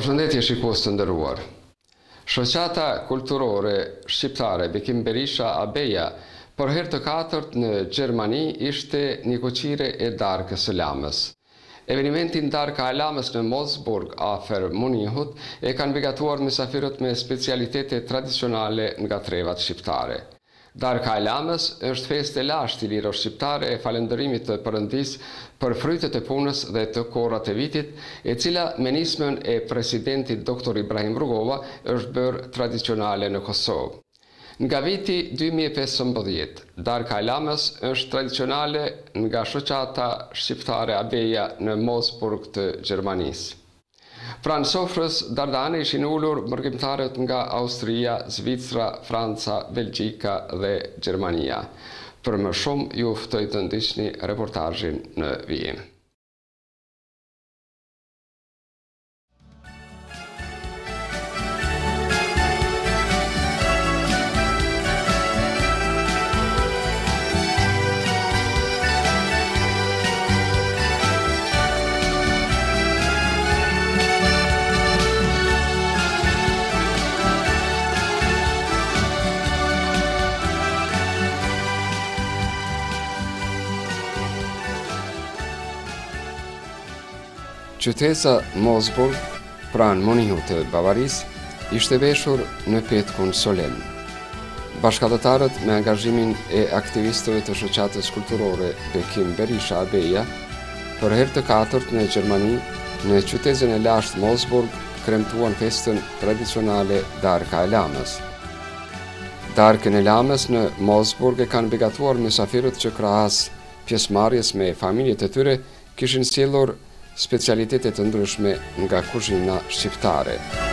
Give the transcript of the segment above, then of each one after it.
Përshëndetje shikues të nderuar. Shoqata kulturore shqiptare Bekim Berisha Abeja për herë të katërt në Gjermani ishte një koqire e Darkës së Lamës. Evenimentin Darka e Lamës në Mosburg afër Munihut e kanë begatuar mysafirët me specialitete tradicionale nga trevat shqiptare. Darka e Lamës është festë e lashtë iliro-shqiptare e falënderimit të Perëndisë për frytet e punës dhe të korrat e vitit, e cila me nismën e presidentit Dr. Ibrahim Rugova është bërë tradicionale në Kosovë. Nga viti 2015, Darka e Lamës është tradicionale nga shoqata shqiptare Abeja në Mosburg të Gjermanisë. Pranë sofrës dardane ishin ulur mërgjimtarët nga Austria, Zvicra, Franca, Belgjika dhe Gjermania. Për më shumë ju ftoj të ndiqni reportazhin në vijim. Qytesa Mosburg, pranë Munihut të Bavarisë, ishte veshur në petkun solem. Bashkëdhëtarët me angazhimin e aktivistëve të shoqatës kulturore Bekim Berisha Abeja, për herë të katërt në Gjermani, në qytetin e lashtë Mosburg, kremtuan festën tradicionale Darka e Lamës. Darkën e Lamës në Mosburg e kanë begatuar mysafirët që krahas pjesëmarrjes me familjet e tyre kishin sjellur specialitete të ndryshme nga kuzhina shqiptare.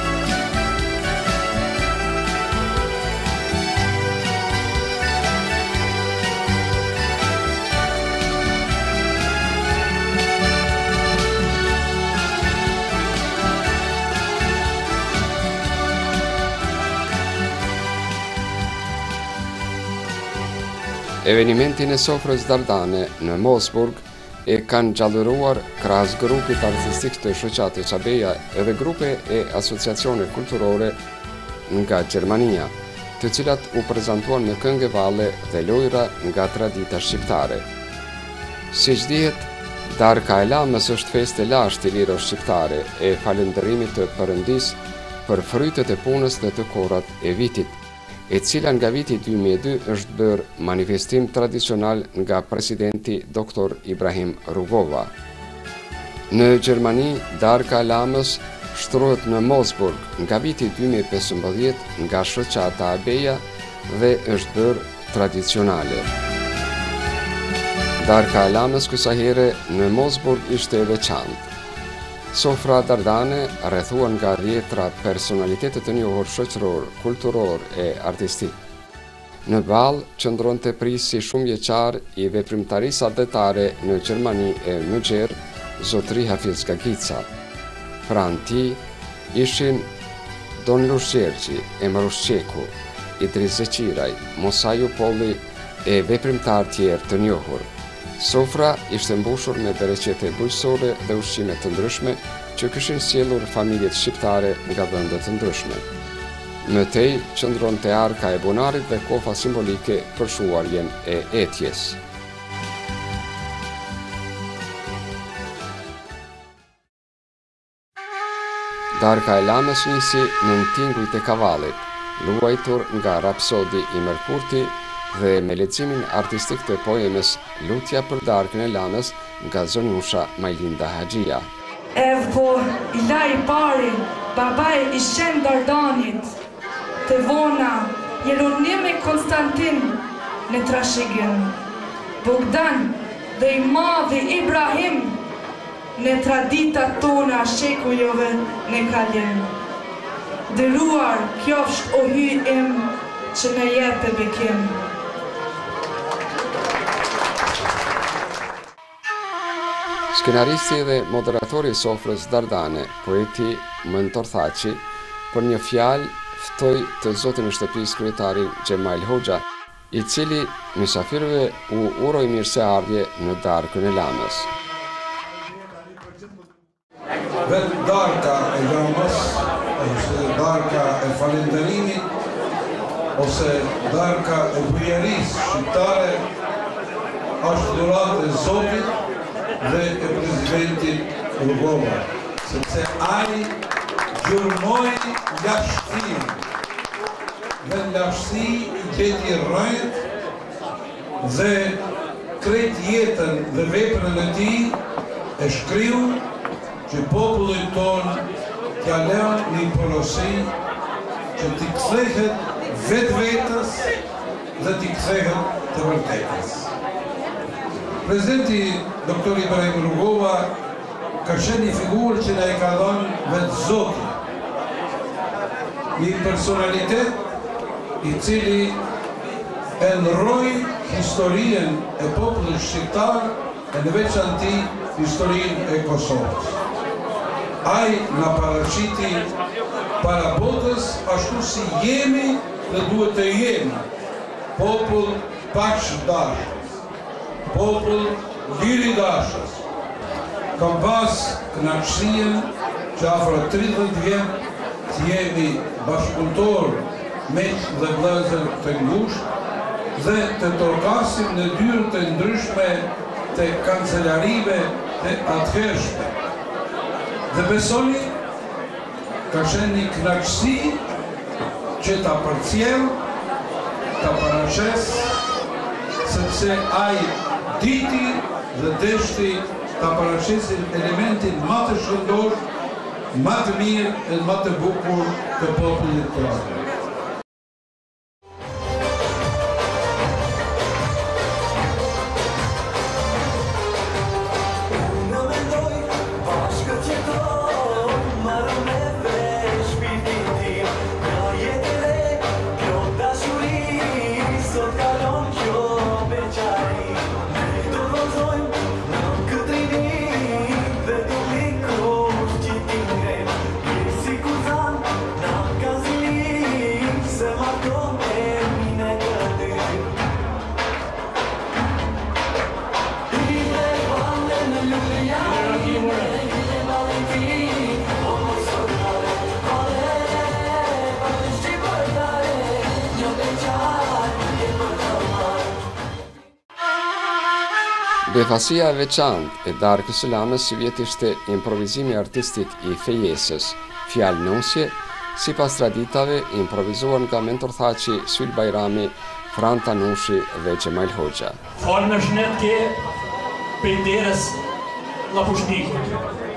Evenimentin e sofrës dardane në Mosburg e kanë gjallëruar krahas grupit artistik të shoqatës Abeja edhe grupe e asociacione kulturore nga Gjermania, të cilat u prezantuan me këngë valle dhe lojra nga tradita shqiptare. Siç dihet, Darka e Lamës është festë e lashtë iliro-shqiptare e falënderimit të Perëndisë për frytet e punës dhe të korrat e vitit, e cila nga viti 2002 është bërë manifestim tradicional nga presidenti Dr. Ibrahim Rugova. Në Gjermani, Darka e Lamës shtrohet në Mosburg nga viti 2015 nga shoqata Abeja dhe është bërë tradicionale. Darka e Lamës kësaj here në Mosburg ishte e veçantë. Sofra dardane rrethuan nga rjetra personalitetet të njohur shoqëror, kulturor e artistik. Në ball qëndronte prisi shumë vjeçar i veprimtarisë adetare në Gjermani e Müger, zotri Hafiz Gagica. Pranë tij ishin Don Lushergji, Emir Ushqeku, Idris Zeqiraj, Musa Jupolli e veprimtar tjerë të njohur. Sofra ishte mbushur me bereqete bujqësore dhe ushqime të ndryshme që kishin sjellur familjet shqiptare nga vende të ndryshme. Më tej qëndronte arka e bunarit dhe kofa simbolike për shuarjen e etjes. Darka e Lamës nisi në tingujt e kavallit, luajtur nga Rapsodi i Merkurti dhe me leximin artistik të poemës Lutja për Darkën e Lamës nga zonjusha Majlinda Haxhia. Po i lari pari, babaj i shen Dardanit, të vona, Jeronimi Konstantin në trashigën, Bogdan dhe i madhi Ibrahim në traditat tona shekujove në kalim. Dëruar qofsht o hy im që në jepe Bekim. Skenaristi dhe moderatori i sofrës dardane, poeti Mentor Thaçi, për një fjalë ftoi të zotin e shtëpisë kryetarin Xhemal Hoxha, i cili mysafirëve u uroi mirëseardhje në Darkën e Lamës. Darka e Lamës ose darka e bujarisë shqiptare është dhuratë e Zotit dhe e presidentit Rugova, sepse ai gjurmoi lashtin dhe lashtësi i gjeti rrejt dhe krejt jetën dhe veprën e tij e shkriu që popullit tonë t'ja lën një porosi që t'i kthehet vetës dhe t'i kthehet të vërtetës. Presidenti Dr. Ibrahim Rugova ka qenë një figurë që na i ka dhënë vetë Zoti, një personalitet i cili e ndroi historinë e popullit shqiptar e në veçanti historinë e Kosovës. Ai na paraqiti para botës ashtu si jemi dhe duhet të jemi, popull paqdashës, popull liridashës. Kam pas kënaqësinë që afro 30 vjet të jemi bashkëpunëtor miq dhe vëllezër të ngushtë dhe të torkasim në dyrë të ndryshme të kancelarive të atëhershme. Dhe besoni, ka qenë një kënaqësi që ta përcjell, ta paraqes, sepse ai diti dhe deshti ta paraqesin elementin më të shëndosh, më të mirë e më të bukur të popullit tonë. Befasia e veçantë e Darkës së Lamës si vjet ishte improvizimi artistik i fejesës, fjalë nosje, sipas traditave improvizuar nga Mentor Thaçi, Syl Bajrami, Fran Tanushi dhe Xhemal Hoxha. Falë në shnet ke pejderës Lapushnikut.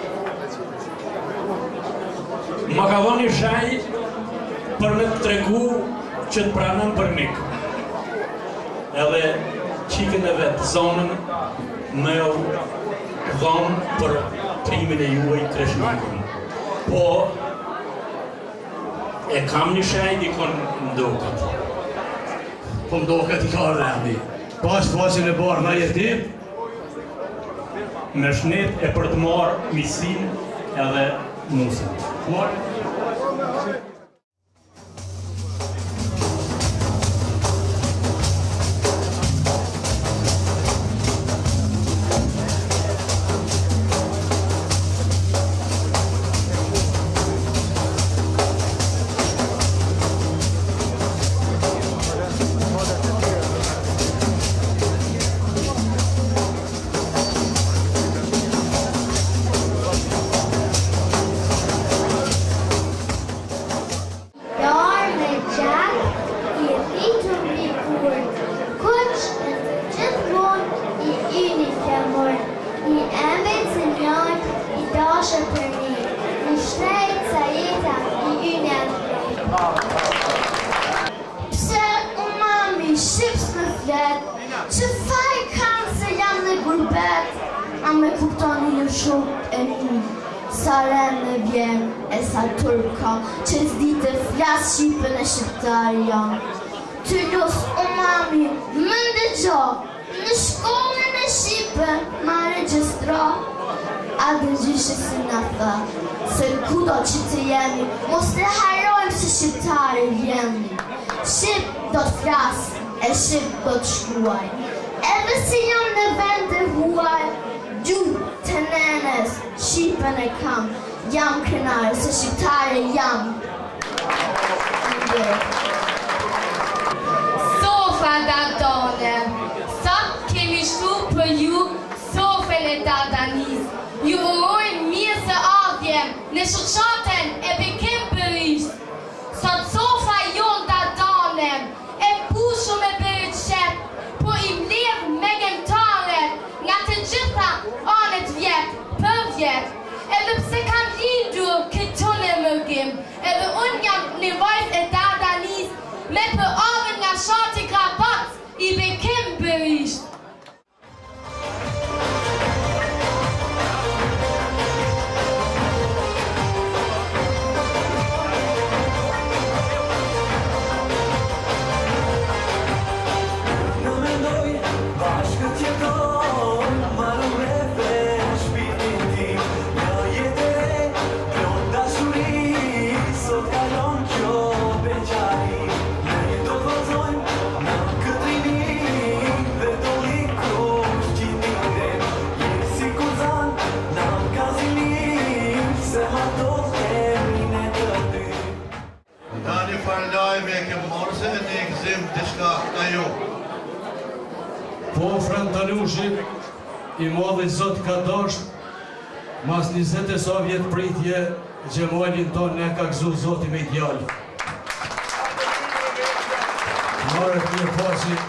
Ma ka dhoni shaj për me të tregu që të pranën për mikë. Edhe qikën e vetë zonën me u dhonë për trimin e juaj Kreshnikun. Po, e kam një shaj dikon ndokët. Po ndokët i ka rrëndi. Pas pasin e barë në jetim, me shnet e për të marë misin edhe musën. Pse umami shqips në flet, që faj kam se jam në gurbet, a me kuptoni në shumë e mi, sa ren në vjen e sa turka, që zdi të flas Shqipën e shqiptari jam. Të lus umami, më ndëgjo, në shkollën e Shqipën, ma regjistro, a dëgjyshe si në tha, se kudo që të jemi, mos të harojmë se shqiptari jemi. Shqip do të flas, e shqip do të shkruaj. Edhe si jam në vend e huaj, gjuhë të nenes, Shqipën e kam, jam krenare se shqiptari jam. një vajzë e Dardanis me për avën nga shati Krapat I Bekim Berisht. Po Fran Tanushi, I modhi Zot ka dosht, mas 20 e sa vjet pritje, Gjemalin ton ne ka gëzu Zoti me djallë. Marët një pasi,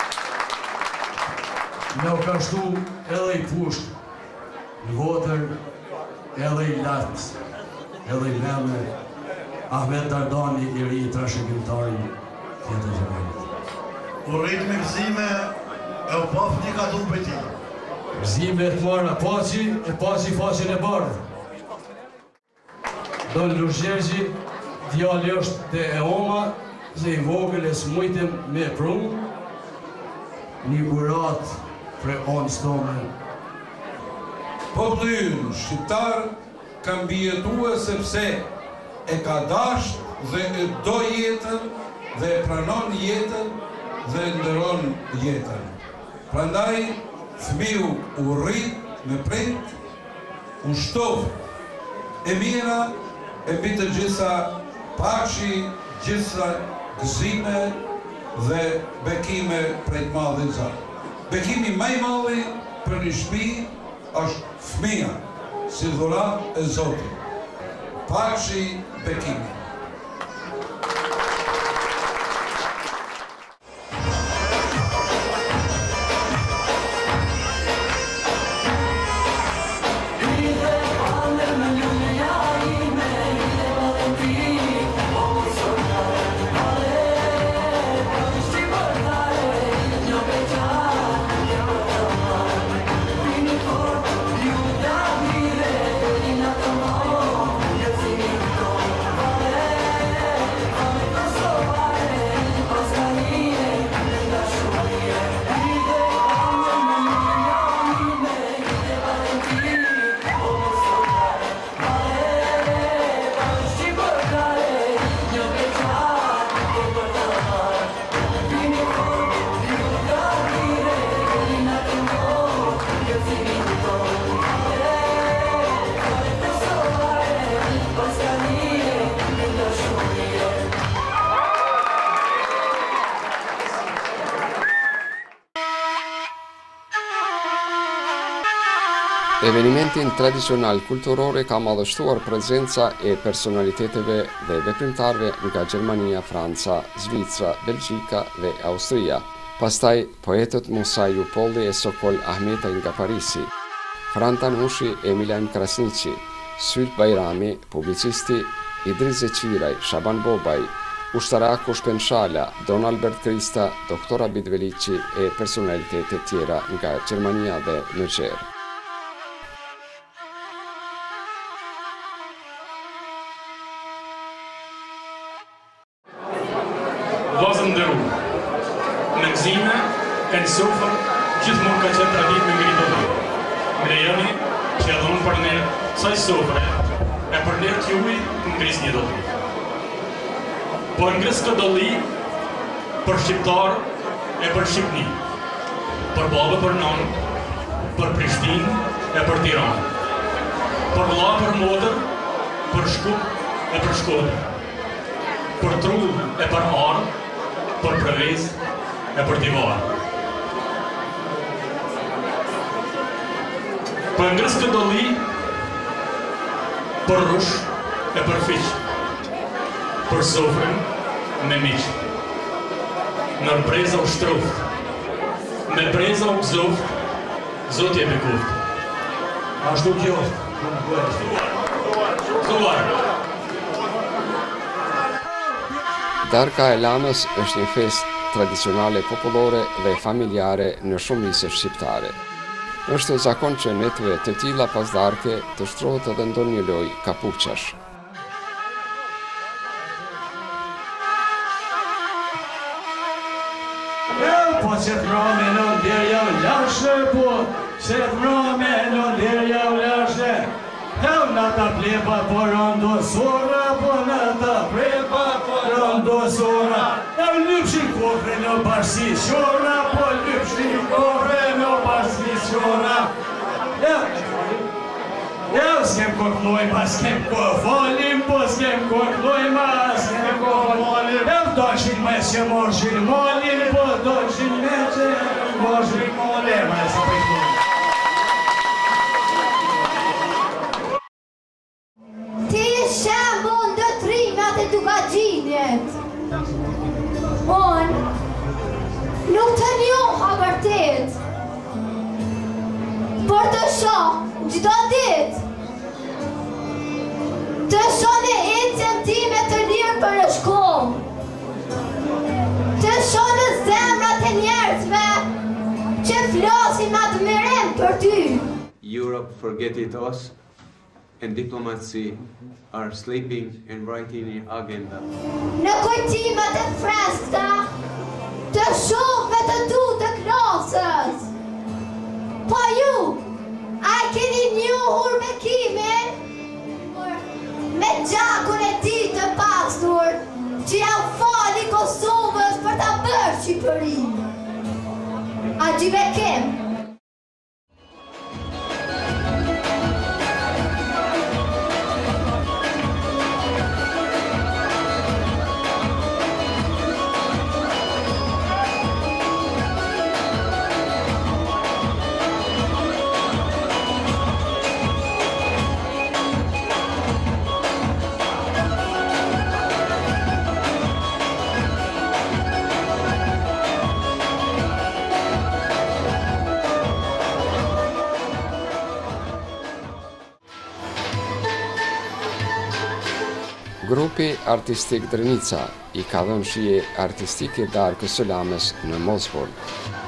me u ka shtu edhe I pusht, në votër, edhe I latë, edhe I meme, Ahmet Dardani I ri I trashëgjimtarin tjetër Gjemalit. U rritë me gëzime, e u paf një ka du për ti. Gëzime e të marra paci, e paci facin e bardhë. Don Luzhergji, djali është të e oma, se I vogël e smujtim me prunë, një burat për onë stome. Populli ynë shqiptar ka mbijetua sepse e ka dasht dhe e do jetën dhe e pranon jetën dhe e ndëron jetën. Prandaj, fëmiu u rrit me prind, u shtov e mira e mbi të gjitha paçi, gjitha gëzime dhe bekime prej të madhin Zot. Bekimi më I madhi për një shtëpi është fëmia, si dhuratë e Zotit. Paçi, bekimi. Evenimentin tradicional kulturore ka madhështuar prezenca e personaliteteve dhe veprimtarve nga Gjermania, Franca, Zvicra, Belgjika dhe Austria. Pastaj poetët Musa Jupolli e Sokol Ahmetaj nga Parisi, Fran Tanushi e Milan Krasniqi, Sylt Bajrami, publicisti, Idris Zeqiraj, Shaban Bobaj, Ushtaraku Shpenshala, Don Albert Krista, Dr. Abid Velici e personalitetet tjera nga Gjermania dhe Niger. Vazën ndëru, në gëzime, e në sofër, gjithmonë ka qenë tradit me ngritë të dhërë. Me lejoni që edhe unë për ne, saj sofëre, e për ne t'juj të ngris një do dhërë. Por ngris këtë dolli, për shqiptar e për Shqipni, për babë për nanë, për Prishtinë e për Tiranë, për vlla për modër, për Shkup e për Shkodër, për trull e për arë, për Prevez e për Divarë. Për ngris këtë dolli, për rush e për fiq, për sofrën me miq. Nër breza u shtroft, me breza u gzoft, Zoti e bekoft. Ashtu qoftë, Gëzuar. Darka e Lamës është një festë tradicionale popullore dhe familjare në shumicën shqiptare. Është zakon që në jetëve të tilla pas darke të shtrohet edhe ndonjë lojë kapuçash. Po që të mrome në ndirja u lashe, po që të mrome në ndirja u lashe. Hell në ta plepa po rondo sora, po në ta plepa po rondo sora. E lypshin kofre në bashkësi shora, po lypshin kofre në bashkësi shora. S'kem kokloj ma, s'kem folim, po s'kem kokloj ma, s'kem folim. Doshin me që morshin molim, po doshin me që morshin molim, ma se pëjtoj. Ti e shembo në dëtrimet e dukagjinjet. Unë nuk të njoha vërtet, por të shoh çdo ditë. Të shoh në ecjen time të lirë për shkollë. Të shoh në zemrat e njerëzve që flasin me admirim për ty. Europe forgetted us, and diplomacy are sleeping and writing in agenda. Në kujtimet e freskëta, të shokëve të tu të klasës. Po ju, a keni njohur bekimin? Me gjakun e ti të pastur, që janë fali Kosovës për ta bërë Shqipërinë. A Bekim? Grupi artistik Drenica I ka dhënë shije artistike Darkës së Lamës në Mosburg.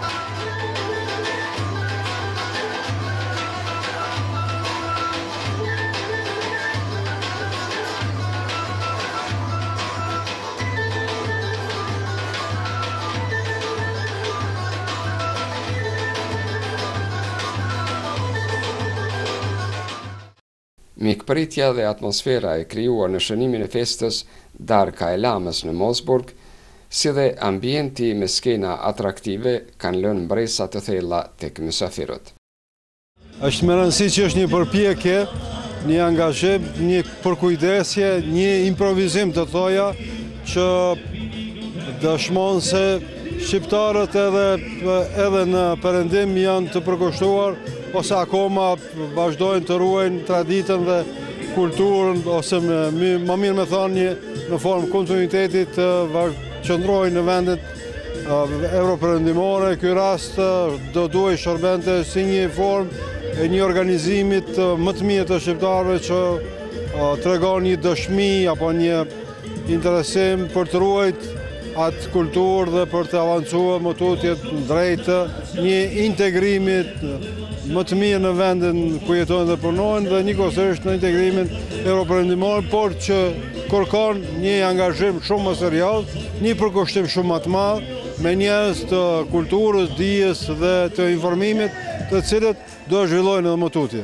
Mikpritja dhe atmosfera e krijuar në shënimin e festës Darka e Lamës në Mosburg, si dhe ambienti me skena atraktive kanë lënë mbresa të thella tek mysafirët. Është me rëndësi që është një përpjekje, një angazhim, një përkujdesje, një improvizim të thoja që dëshmon se shqiptarët edhe në perëndim janë të përkushtuar ose akoma vazhdojnë të ruajnë traditën dhe kulturën, ose më mirë me thonë në formë kontinuitetit të qëndrojnë në vendet evroperëndimore. Ky rast do duhet shërbente si një formë e një organizimit më të mirë të shqiptarëve që tregon një dëshmi apo një interesim për të ruajtur atë kulturë dhe për të avancuar më tutje drejt një integrimit më të mirë në vendin ku jetojnë dhe punojnë dhe njëkohësisht në integrimin evroperëndimor, por që kërkon një angazhim shumë më serioz, një përkushtim shumë më të madh me njerëz të kulturës, dijes dhe të informimit, të cilët do zhvillojnë edhe më tutje.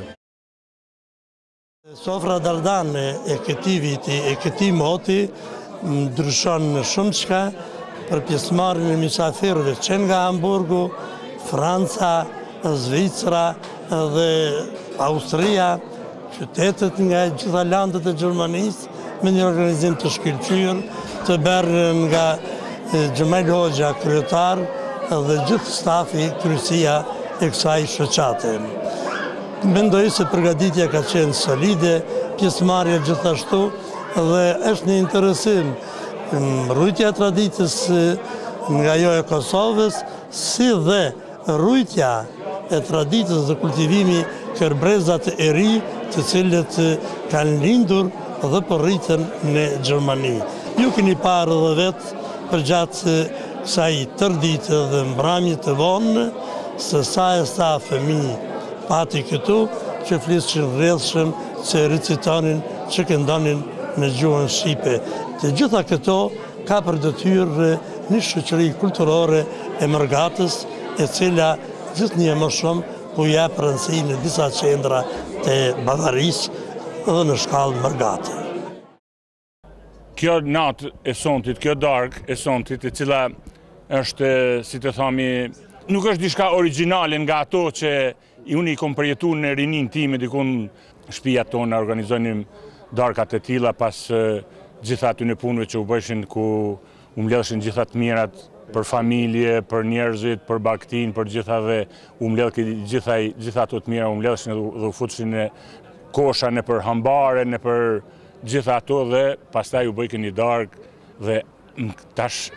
Sofra dardane e këtij viti, e këtij moti ndryshon në shumë çka për pjesëmarrjen e mysafirëve që nga Hamburgu, Franca, Zvicra dhe Austria, qytetet nga gjitha landet e Gjermanisë, me një organizim të shkëlqyer, të bërë nga Xhemel Hoxha kryetar dhe gjithë stafi kryesia e kësaj shoqate. Mendoj se përgatitja ka qenë solide, pjesëmarrja gjithashtu dhe është një interesim rrujtja e traditës nga jo e Kosovës, si dhe rrujtja e traditës dhe kultivimi kërbrezat e ri të cilët kanë lindur dhe përriten në Gjermani. Ju keni parë dhe vetë për gjatë kësaj tërdite dhe mbramje të vonë, se sa e sa fëmijë pati këtu që flishin rrjedhshëm, që recitonin, që këndonin në gjuhën shqipe. Të gjitha këto ka për detyrë një shoqëri kulturore e Mërgatës, e cila gjithnjë më shumë ku jep rëndësi në disa qendra të bavarisë dhe në shkallë Mërgate. Kjo natë e sontit, kjo darkë e sontit, e cila është, si të thami, nuk është diçka origjinale nga ato që unë i kom përjetu në rinin time, dikun shtëpia tonë organizonim darkat e tilla pas gjitha aty në punëve që u bëshin ku u mbledhshin gjitha të mirat për familje, për njerëzit, për bagtin, për gjitha dhe u mbledh gjitha ato të mira u mbledhshin dhe u futshin në kosha, në për hambare, në për gjitha ato dhe pastaj u bëjkën një dark dhe tash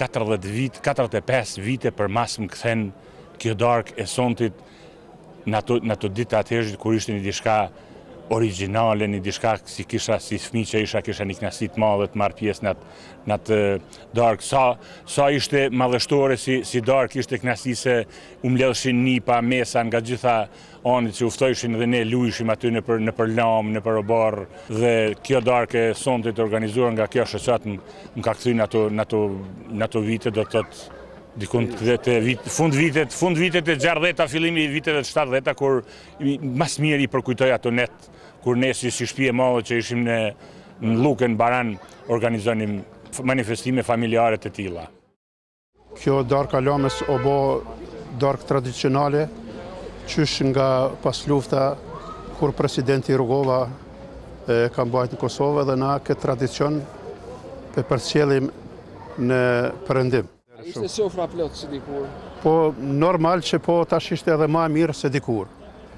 45 vite për mas më kthen kjo dark e sontit në ato ditë atëherë kur ishte një diçka origjinale, një diçka si kisha si fëmijë që kisha një kënaqësi të madhe të marr pjesë në atë dark. Sa ishte madhështore si dark, ishte kënaqësi se u mbledhshin nipa, mesa nga gjitha anët që u ftojshin dhe ne lujshim aty në për lam, në për obar dhe kjo dark e sontit organizuar nga kjo shoqat më ka kthy në ato vite, do të thotë dikun fund vitet e 60-ta, fillimi i viteve të 70-ta, kur mas mirë i përkujtoj ato net, kur ne si shtëpi e madhe që ishim në Lukën, Baran, organizonim manifestime familjare të tilla. Kjo darka Lamës o bo dark tradicionale, qysh nga pas lufta, kur presidenti Rugova ka mbajt në Kosovë dhe na këtë tradicion për përcjellim në Perëndim. Ishte sofra plot si dikur? Po, normal që po tash ishte edhe ma mirë se dikur.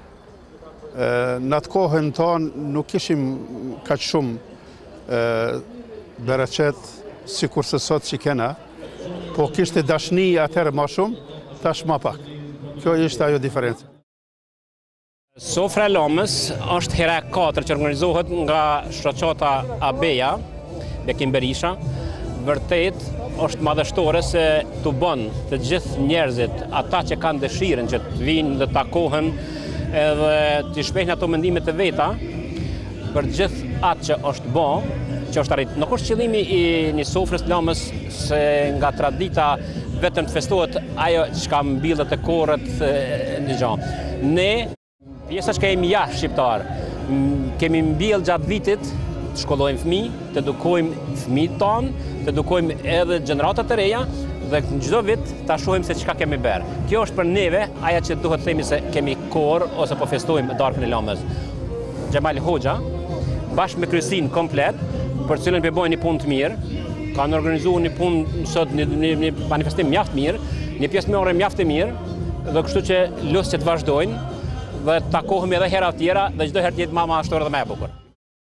Në atë kohën tonë nuk ishim kaq shumë bereqet si kurse sot që kena, po kishte dashni atëherë ma shumë, tash ma pak. Kjo ishte ajo diferencë. Sofra e Lamës është hera 4 që organizohet nga shoqata Abeja, Bekim Berisha. Vërtet është madhështore se të bën të gjithë njerëzit, ata që kanë dëshirën që të vinë dhe takohen edhe të shprehin ato mendimet e veta për gjithë atë që është bë, që është arrit. Nuk është qëllimi i një sofrës Lamës se nga tradita vetëm të festohet ajo që ka mbillet e korët në gjë. Ne, pjesa që kemi jashtë shqiptar, kemi mbill gjatë vitit të shkollojmë fëmijë, të edukojmë fëmijët tonë, të edukojmë edhe gjeneratat e reja dhe në çdo vit ta shohim se çka kemi bërë. Kjo është për neve aja që duhet të themi se kemi korë ose po festojmë darkën e Lamës. Xhemal Hoxha, bashkë me kryesinë komplet, për cilën po bëjnë një punë të mirë, kanë organizuar një punë sot një manifestim mjaft mirë, një pjesëmarrje mjaft e mirë dhe kështu që lutem që të vazhdojnë dhe të takohemi edhe hera tjera dhe çdo herë të jetë më mashtore dhe më e bukur.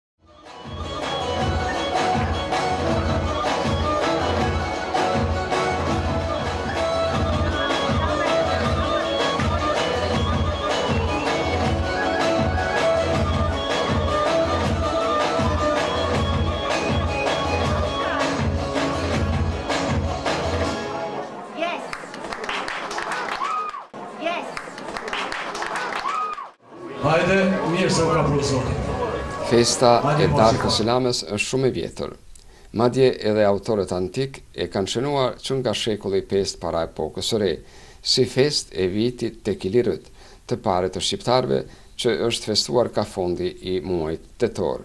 Hajde, mirë se u ka profesor. Festa e darkës së Lamës është shumë e vjetër. Madje edhe autorët antik e kanë shënuar që nga shekulli 5 para epokës së re, si fest e vitit tek Ilirët, të pare të shqiptarëve që është festuar ka fondi i muajit tetor.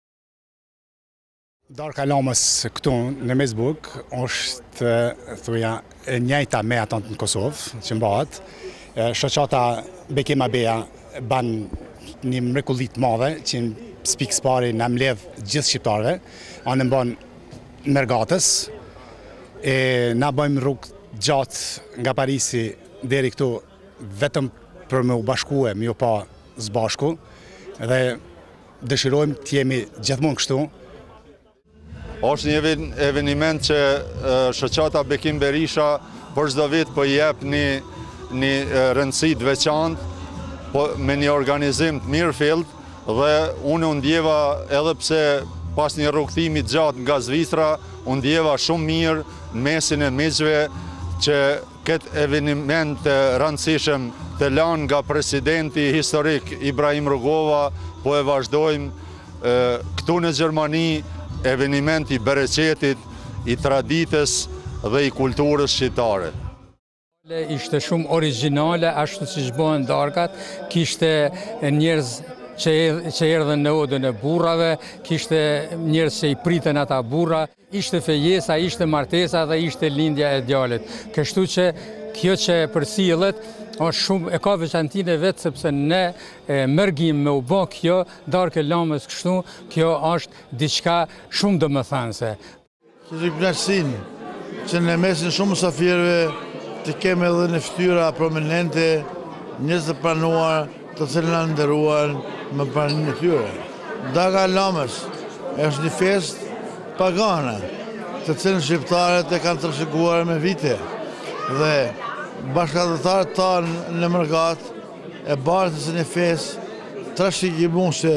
Darka Lamës këtu në Mesbuk është thuja e njëjta me ato në Kosovë që mbahet. Shoqata Bekim Abeja ban një mrekulli të madhe që në pikë pari na mbledh gjithë shqiptarëve, anë mban Mërgatës, e na bëjmë rrugë gjatë nga Parisi deri këtu vetëm për me u bashkue, me u pa zbashku dhe dëshirojmë të jemi gjithmonë kështu. Është një eveniment që shoqata Bekim Berisha për çdo vit po jep një rëndësi të veçantë, po me një organizim të mirëfillt dhe unë u ndjeva edhe pse pas një rrugtimi gjatë nga Zvicra, unë ndjeva shumë mirë në mesin e miqve që këtë eveniment të rëndësishëm të lanë nga presidenti historik Ibrahim Rugova, po e vazhdojmë këtu në Gjermani eveniment i bereqetit, i traditës dhe i kulturës shqiptare. Ishte shumë originale, ashtu që shbohen darkat, kishte njerëz që erdhen në odën e burrave, kishte njerëz që i pritën ata burra, ishte fejesa, ishte martesa dhe ishte lindja e djalit. Kështu që kjo që përcjellet është shumë e ka veçantinë vetë, sepse ne mërgim me u bë kjo darkë e lamës kështu, kjo është diçka shumë domethënëse. Kishte kënaqësinë që në mesin shumë musafirëve të kemi edhe në fytyra prominente, njerëz të pranuar, të cilën na nderuan me praninë e tyre. Darka e lamës është një festë pagane, të cilën shqiptarët e kanë trashëguar me vite dhe bashkëdhëtarët tanë në Mërgat e bartën se një festë trashëgimuese.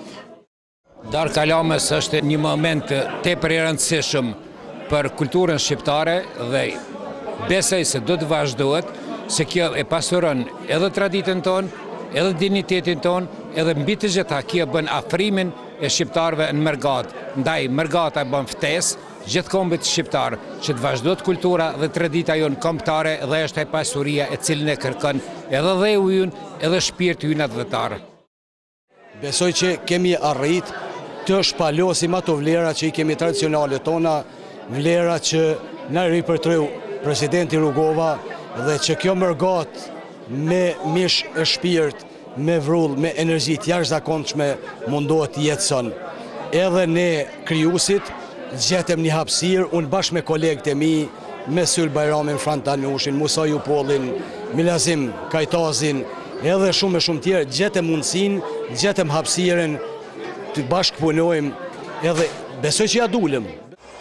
Darka e lamës është një moment tepër i rëndësishëm për kulturën shqiptare dhe besoj se do të vazhdohet, se kjo e pasuron edhe traditën tonë, edhe dignitetin tonë, edhe mbi të gjitha kjo bën afrimin e shqiptarëve në Mërgat. Ndaj Mërgata bën ftesë gjithë kombit shqiptar që të vazhdojë kultura dhe tradita jonë kombëtare dhe është e pasuria e cilën e kërkon edhe dheu ynë, edhe shpirti ynë atëtar. Besoj që kemi arrit të shpalosim ato vlera që i kemi tradicionale tona, vlera që na ripërtreu presidenti Rugova dhe që kjo Mërgat me mish e shpirt, me vrull, me energji të jashtëzakonshme mundohet të jetëson. Edhe ne krijuesit gjetëm një hapësirë, unë bashkë me kolegët e mi, me Syl Bajramin, Fran Tanushin, Musa Jupollin, Milazim Kajtazin, edhe shumë e shumë tjerë, gjetëm mundësinë, gjetëm hapësirën të bashkë punojmë, edhe besoj që ja dulem.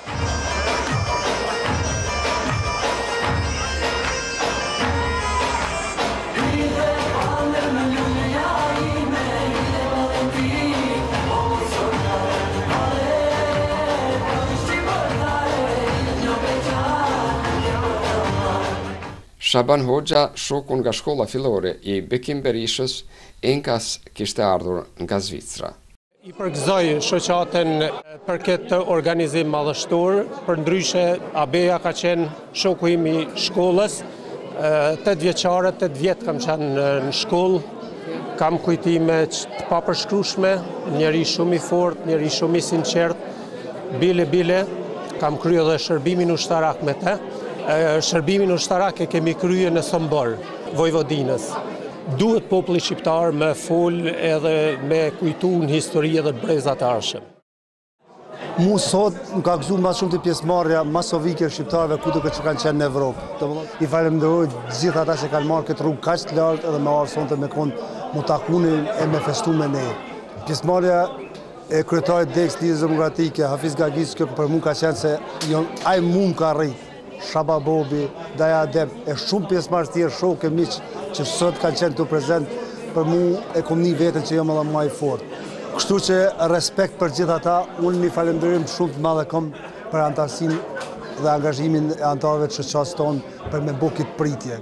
Shaban Hoxha, shoku nga shkolla fillore i Bekim Berishës, enkas kishte ardhur nga Zvicra. I përgëzoj shoqatën për këtë organizim madhështor, për ndryshe Abeja ka qenë shoku im i shkollës, 8 vjeçare, 8 vjetë kam qenë në shkollë, kam kujtime të papërshkrueshme, njeri shumë i fortë, njeri shumë i sinqert, bile, kam kryer edhe shërbimin ushtarak me të. Shërbimin ushtarak e kemi kryer në Sombor, Vojvodinës. Duhet populli shqiptar me fol edhe me kujtu në histori edhe brezat arshëm. Mu sot më ka gëzuar më shumë të pjesëmarrja masovike shqiptarëve kudo që kanë qenë në Evropë. I falenderoj gjithë ata që kanë marrë këtë rrugë kaq të lartë edhe me ardhur sonte me kon mu takunin e me festu me ne. Pjesëmarrja e kryetarit Deks Lidhjes Demokratike, Hafiz Gagis, kjo për mua ka qenë se ai mu ka rrit. Shaba Bobi, Daja Adem, e shumë pjesëmarrës tjerë, shokë e miq që sot kanë qenë të prezent, për mu e kom një vetën që jam edhe më i fortë. Kështu që respekt për gjithë ata, unë një falenderim shumë të madhe kom për antarësinë dhe angazhimin e antarëve të shoqatës tonë për me bë këtë pritje.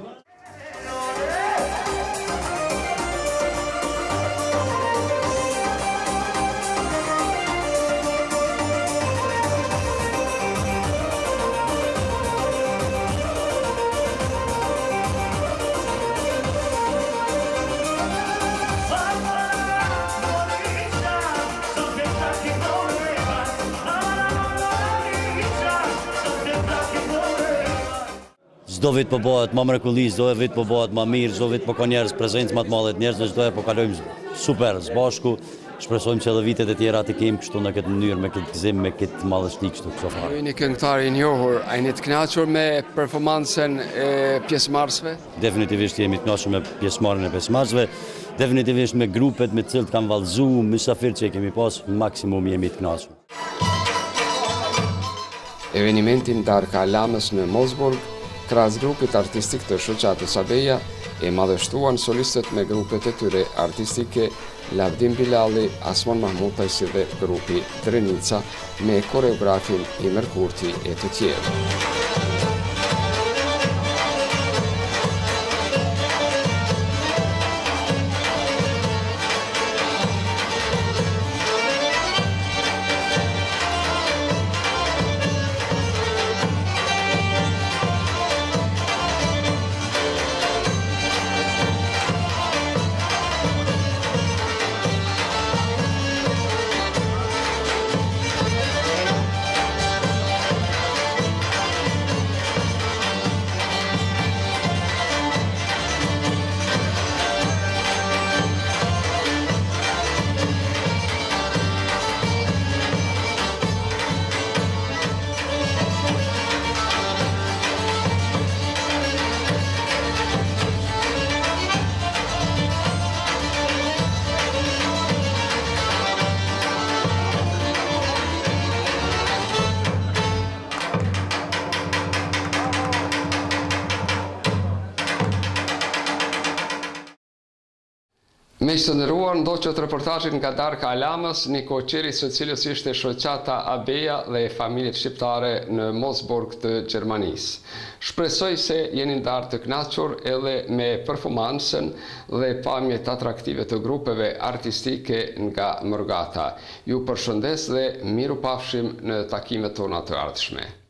Çdo vit po bëhet më mrekulli, çdo vit po bëhet më mirë, çdo vit po ka njerëz prezencë më të madhe të njerëzve, çdo po kalojmë super së bashku. Shpresojmë që edhe vitet e tjera të kemi kështu në këtë mënyrë, me këtë gëzim, me këtë madhështi kështu fare. Ju jeni këngëtar i njohur, a jeni të kënaqur me performancën e pjesëmarrësve? Definitivisht jemi të kënaqur me pjesëmarrjen e pjesëmarrësve. Definitivisht me grupet me të cilët kanë vallëzuar, mysafirët që kemi pas, maksimum jemi të kënaqur. Evenimentin Darka e Lamës në Mosburg Krahas grupit artistik të shoqatës Abeja, e madhështuan solistët me grupet e tyre artistike Lavdim Bilali, Asman Mahmutaj si dhe grupi Drenica me koreografin Imer Kurti e të tjerë. Me të nderuar, ndoqët reportazhin nga Darka Alamës, Niko Qeri, së cilës ishte shoqata Abeja dhe familjet shqiptare në Mosburg të Gjermanisë. Shpresoj se jeni ndarë të kënaqur edhe me performansën dhe pamjet atraktive të grupeve artistike nga Mërgata. Ju përshëndes dhe miru pafshim në takimet tona të ardhshme.